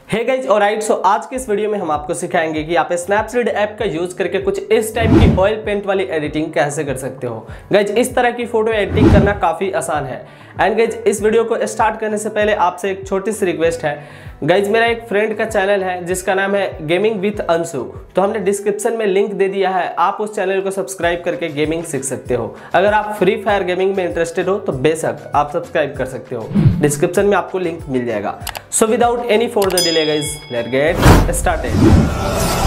Hey guys alright, सो आज के इस वीडियो में हम आपको सिखाएंगे कि आप स्नैपसीड ऐप का यूज करके कुछ इस टाइप की ऑयल पेंट वाली एडिटिंग कैसे कर सकते हो। गाइज इस तरह की फोटो एडिटिंग करना काफी आसान है। एंड गाइज इस वीडियो को स्टार्ट करने से पहले आपसे एक छोटी सी रिक्वेस्ट है। गाइज मेरा एक फ्रेंड का चैनल है जिसका नाम है गेमिंग विथ अंशु, तो हमने डिस्क्रिप्शन में लिंक दे दिया है। आप उस चैनल को सब्सक्राइब करके गेमिंग सीख सकते हो। अगर आप फ्री फायर गेमिंग में इंटरेस्टेड हो तो बेशक आप सब्सक्राइब कर सकते हो, डिस्क्रिप्शन में आपको लिंक मिल जाएगा। So without any further delay guys let's get started.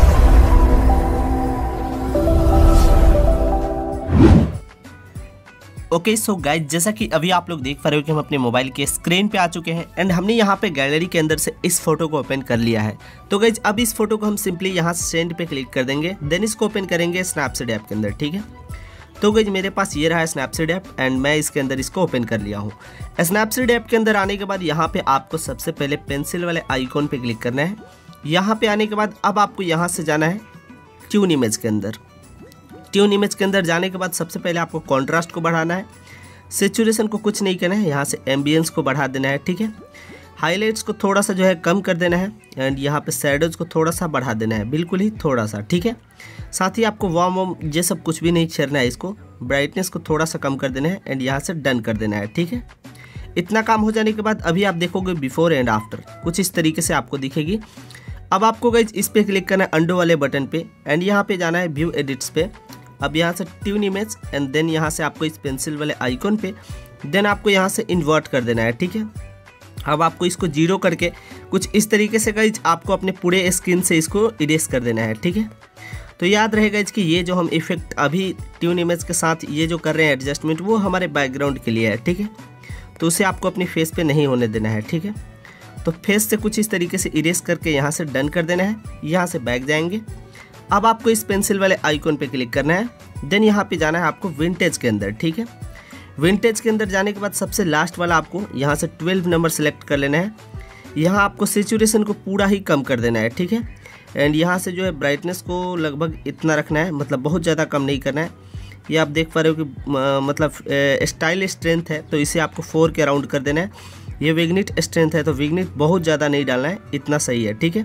Okay so guys, जैसा कि अभी आप लोग देख पा रहे हो कि हम अपने मोबाइल के स्क्रीन पे आ चुके हैं एंड हमने यहाँ पे गैलरी के अंदर से इस फोटो को ओपन कर लिया है। तो गाइज अब इस फोटो को हम सिंपली यहाँ से सेंड पे क्लिक कर देंगे, देन इसको ओपन करेंगे स्नैपसीड ऐप के अंदर। ठीक है, तो गाइज मेरे पास ये रहा है स्नैपसीड ऐप एंड मैं इसके अंदर इसको ओपन कर लिया हूँ। स्नैपसीड ऐप के अंदर आने के बाद यहाँ पे आपको सबसे पहले पेंसिल वाले आइकॉन पे क्लिक करना है। यहाँ पे आने के बाद अब आपको यहाँ से जाना है ट्यून इमेज के अंदर। ट्यून इमेज के अंदर जाने के बाद सबसे पहले आपको कॉन्ट्रास्ट को बढ़ाना है, सैचुरेशन को कुछ नहीं करना है, यहाँ से एम्बियंस को बढ़ा देना है। ठीक है, हाईलाइट्स को थोड़ा सा जो है कम कर देना है एंड यहाँ पे शैडोज को थोड़ा सा बढ़ा देना है, बिल्कुल ही थोड़ा सा। ठीक है, साथ ही आपको वार्म ये सब कुछ भी नहीं छेड़ना है, इसको ब्राइटनेस को थोड़ा सा कम कर देना है एंड यहाँ से डन कर देना है। ठीक है, इतना काम हो जाने के बाद अभी आप देखोगे बिफोर एंड आफ्टर कुछ इस तरीके से आपको दिखेगी। अब आपको गाइज इस पे क्लिक करना है अंडो वाले बटन पे एंड यहाँ पे जाना है व्यू एडिट्स पे। अब यहाँ से ट्यून इमेज एंड देन यहाँ से आपको इस पेंसिल वाले आइकॉन पे देन आपको यहाँ से इन्वर्ट कर देना है। ठीक है, अब आपको इसको जीरो करके कुछ इस तरीके से गाइज आपको अपने पूरे स्क्रीन से इसको इरेज कर देना है। ठीक है, तो याद रहेगा कि ये जो हम इफेक्ट अभी ट्यून इमेज के साथ ये जो कर रहे हैं एडजस्टमेंट, वो हमारे बैकग्राउंड के लिए है। ठीक है, तो उसे आपको अपनी फेस पे नहीं होने देना है। ठीक है, तो फेस से कुछ इस तरीके से इरेज करके यहाँ से डन कर देना है। यहाँ से बैक जाएंगे। अब आपको इस पेंसिल वाले आइकॉन पे क्लिक करना है, देन यहाँ पे जाना है आपको विंटेज के अंदर। ठीक है, विंटेज के अंदर जाने के बाद सबसे लास्ट वाला आपको यहाँ से 12 नंबर सेलेक्ट कर लेना है। यहाँ आपको सैचुरेशन को पूरा ही कम कर देना है। ठीक है, एंड यहाँ से जो है ब्राइटनेस को लगभग इतना रखना है, मतलब बहुत ज़्यादा कम नहीं करना है। ये आप देख पा रहे हो कि मतलब स्टाइल स्ट्रेंथ है तो इसे आपको 4 के अराउंड कर देना है। ये विग्निट स्ट्रेंथ है तो विग्निट बहुत ज़्यादा नहीं डालना है, इतना सही है। ठीक है,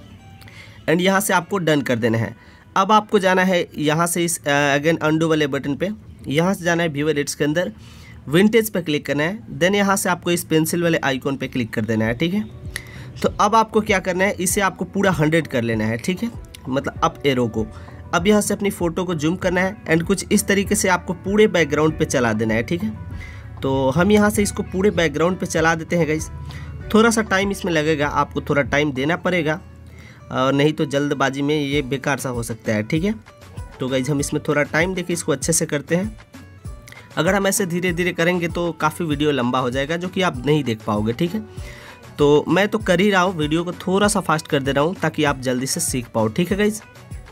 एंड यहाँ से आपको डन कर देना है। अब आपको जाना है यहाँ से इस अगेन अंडू वाले बटन पे, यहाँ से जाना है व्यू एडिट्स के अंदर, विंटेज पे क्लिक करना है, देन यहाँ से आपको इस पेंसिल वाले आइकॉन पे क्लिक कर देना है। ठीक है, तो अब आपको क्या करना है, इसे आपको पूरा 100 कर लेना है। ठीक है, मतलब अप एरो को। अब यहाँ से अपनी फ़ोटो को जूम करना है एंड कुछ इस तरीके से आपको पूरे बैकग्राउंड पे चला देना है। ठीक है, तो हम यहाँ से इसको पूरे बैकग्राउंड पे चला देते हैं गाइस। थोड़ा सा टाइम इसमें लगेगा, आपको थोड़ा टाइम देना पड़ेगा और नहीं तो जल्दबाजी में ये बेकार सा हो सकता है। ठीक है, तो गाइस हम इसमें थोड़ा टाइम देके इसको अच्छे से करते हैं। अगर हम ऐसे धीरे धीरे करेंगे तो काफ़ी वीडियो लंबा हो जाएगा जो कि आप नहीं देख पाओगे। ठीक है, तो मैं तो कर ही रहा हूँ, वीडियो को थोड़ा सा फास्ट कर दे रहा हूँ ताकि आप जल्दी से सीख पाओ। ठीक है गाइस,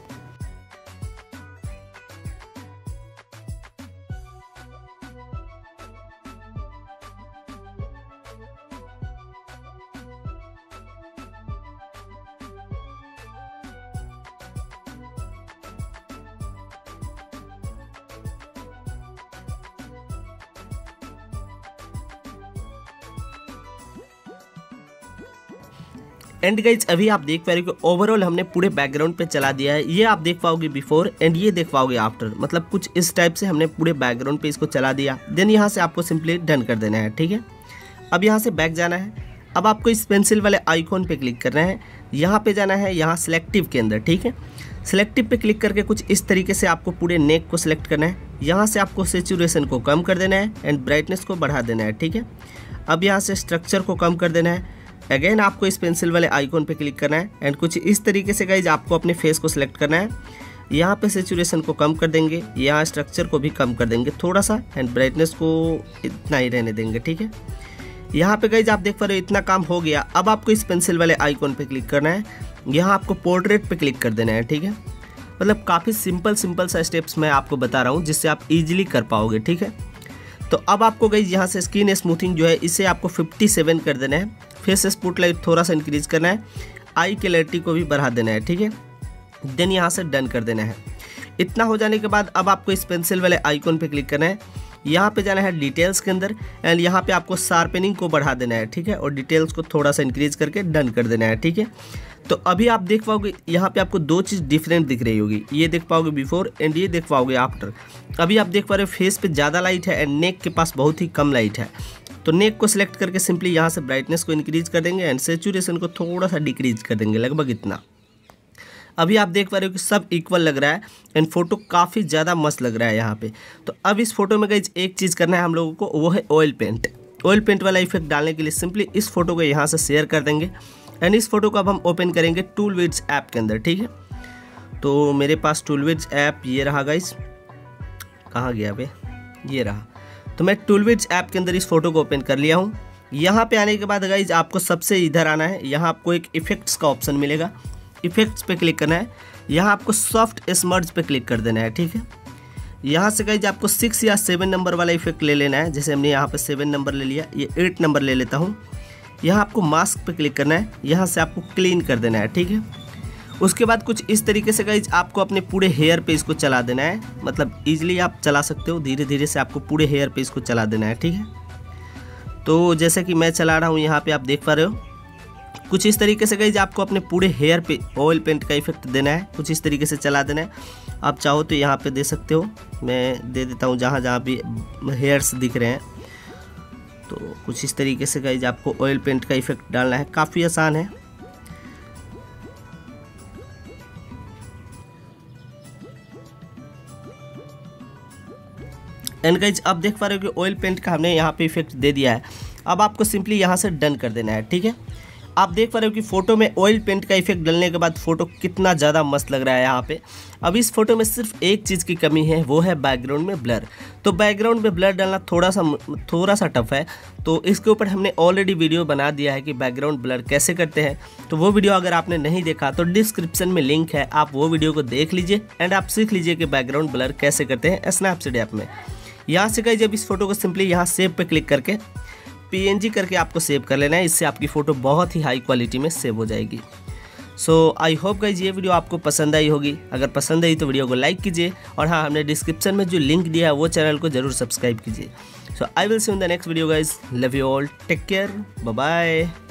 एंड गाइज अभी आप देख पा रहे हो कि ओवरऑल हमने पूरे बैकग्राउंड पे चला दिया है। ये आप देख पाओगे बिफोर एंड ये देख पाओगे आफ्टर, मतलब कुछ इस टाइप से हमने पूरे बैकग्राउंड पे इसको चला दिया। देन यहाँ से आपको सिंपली डन कर देना है। ठीक है, अब यहाँ से बैक जाना है। अब आपको इस पेंसिल वाले आइकॉन पे क्लिक करना है, यहाँ पे जाना है यहाँ सिलेक्टिव के अंदर। ठीक है, सिलेक्टिव पे क्लिक करके कुछ इस तरीके से आपको पूरे नेक को सिलेक्ट करना है। यहाँ से आपको सैचुरेशन को कम कर देना है एंड ब्राइटनेस को बढ़ा देना है। ठीक है, अब यहाँ से स्ट्रक्चर को कम कर देना है। अगेन आपको इस पेंसिल वाले आइकॉन पे क्लिक करना है एंड कुछ इस तरीके से गाइज आपको अपने फेस को सिलेक्ट करना है। यहाँ पे सैचुरेशन को कम कर देंगे, यहाँ स्ट्रक्चर को भी कम कर देंगे थोड़ा सा एंड ब्राइटनेस को इतना ही रहने देंगे। ठीक है, यहाँ पे गाइज आप देख पा रहे हो इतना काम हो गया। अब आपको इस पेंसिल वाले आइकॉन पे क्लिक करना है, यहाँ आपको पोर्ट्रेट पे क्लिक कर देना है। ठीक है, मतलब काफ़ी सिंपल सा स्टेप्स मैं आपको बता रहा हूँ जिससे आप ईजिली कर पाओगे। ठीक है, तो अब आपको गाइज यहाँ से स्किन स्मूथिंग जो है इसे आपको 57 कर देना है। फेस स्पॉटलाइट थोड़ा सा इंक्रीज करना है, आई क्लैरिटी को भी बढ़ा देना है। ठीक है, देन यहाँ से डन कर देना है। इतना हो जाने के बाद अब आपको इस पेंसिल वाले आइकॉन पे क्लिक करना है, यहाँ पे जाना है डिटेल्स के अंदर एंड यहाँ पे आपको शार्पनिंग को बढ़ा देना है, ठीक है, और डिटेल्स को थोड़ा सा इंक्रीज करके डन कर देना है, ठीक है। तो अभी आप देख पाओगे यहाँ पे आपको दो चीज़ डिफरेंट दिख रही होगी, ये देख पाओगे बिफोर एंड ये देख पाओगे आफ्टर। अभी आप देख पा रहे हो फेस पे ज़्यादा लाइट है एंड नेक के पास बहुत ही कम लाइट है। तो नेक को सिलेक्ट करके सिंपली यहाँ से ब्राइटनेस को इंक्रीज कर देंगे एंड सेचुरेशन को थोड़ा सा डिक्रीज कर देंगे, लगभग इतना। अभी आप देख पा रहे हो कि सब इक्वल लग रहा है एंड फोटो काफ़ी ज़्यादा मस्त लग रहा है यहाँ पे। तो अब इस फोटो में गाइस एक चीज़ करना है हम लोगों को, वो है ऑयल पेंट। ऑयल पेंट वाला इफेक्ट डालने के लिए सिंपली इस फोटो को यहाँ से शेयर कर देंगे एंड इस फोटो को अब हम ओपन करेंगे टूलविड्स ऐप के अंदर, ठीक है। तो मेरे पास टूलविड्स ऐप ये रहा गाइस, कहाँ गया बे, ये रहा। तो मैं टूलविड्स ऐप के अंदर इस फोटो को ओपन कर लिया हूँ। यहाँ पे आने के बाद गाइस आपको सबसे इधर आना है, यहाँ आपको एक इफेक्ट्स का ऑप्शन मिलेगा, इफेक्ट्स पे क्लिक करना है। यहाँ आपको सॉफ्ट स्मर्ज पे क्लिक कर देना है, ठीक है। यहाँ से गाइस आपको 6 या 7 नंबर वाला इफेक्ट ले लेना है, जैसे हमने यहाँ पे 7 नंबर ले लिया, ये 8 नंबर ले लेता हूँ। यहाँ आपको मास्क पे क्लिक करना है, यहाँ से आपको क्लीन कर देना है, ठीक है। उसके बाद कुछ इस तरीके से गाइज आपको अपने पूरे हेयर पे इसको चला देना है, मतलब ईजिली आप चला सकते हो, धीरे धीरे से आपको पूरे हेयर पे इसको चला देना है, ठीक है। तो जैसे कि मैं चला रहा हूँ यहाँ पे आप देख पा रहे हो, कुछ इस तरीके से गाइज आपको अपने पूरे हेयर पे ऑयल पेंट का इफेक्ट देना है, कुछ इस तरीके से चला देना है। आप चाहो तो यहाँ पे दे सकते हो, मैं दे देता हूँ जहाँ जहाँ भी हेयर्स दिख रहे हैं। तो कुछ इस तरीके से गाइज आपको ऑयल पेंट का इफेक्ट डालना है, काफ़ी आसान है। एंड गाइज अब देख पा रहे हो कि ऑयल पेंट का हमने यहाँ पे इफेक्ट दे दिया है। अब आपको सिंपली यहाँ से डन कर देना है, ठीक है। आप देख पा रहे हो कि फ़ोटो में ऑयल पेंट का इफेक्ट डालने के बाद फ़ोटो कितना ज़्यादा मस्त लग रहा है यहाँ पे। अब इस फोटो में सिर्फ एक चीज़ की कमी है, वो है बैकग्राउंड में ब्लर। तो बैकग्राउंड में ब्लर डालना थोड़ा सा टफ है, तो इसके ऊपर हमने ऑलरेडी वीडियो बना दिया है कि बैकग्राउंड ब्लर कैसे करते हैं। तो वो वीडियो अगर आपने नहीं देखा तो डिस्क्रिप्शन में लिंक है, आप वो वीडियो को देख लीजिए एंड आप सीख लीजिए कि बैकग्राउंड ब्लर कैसे करते हैं स्नैपसीड ऐप में। यहाँ से गाइस जब इस फोटो को सिंपली यहाँ सेव पे क्लिक करके PNG करके आपको सेव कर लेना है, इससे आपकी फ़ोटो बहुत ही हाई क्वालिटी में सेव हो जाएगी। सो आई होप गाइज ये वीडियो आपको पसंद आई होगी। अगर पसंद आई तो वीडियो को लाइक कीजिए और हाँ, हमने डिस्क्रिप्शन में जो लिंक दिया है वो चैनल को जरूर सब्सक्राइब कीजिए। So I will see in the next video guys, love you all, take care, bye bye.